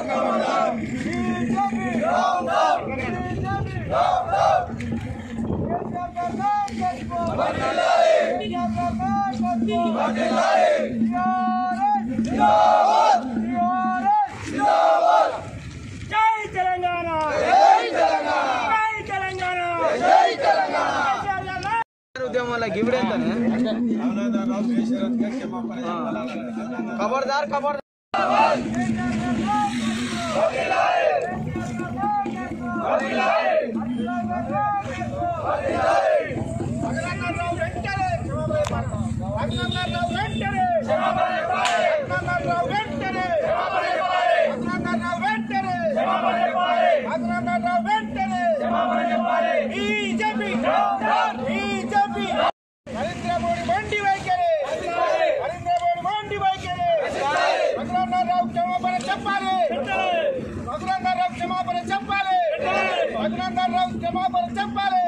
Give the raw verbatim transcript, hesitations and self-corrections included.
खबरदार खबरदार नरेंद्र मोदी मंडी వైఖరి नरेंद्र मोदी मंडी వైఖరి రఘునందనరావు క్షమాపణ చెప్పాలి రఘునందనరావు క్షమాపణ చెప్పాలి రఘునందనరావు క్షమాపణ చెప్పాలి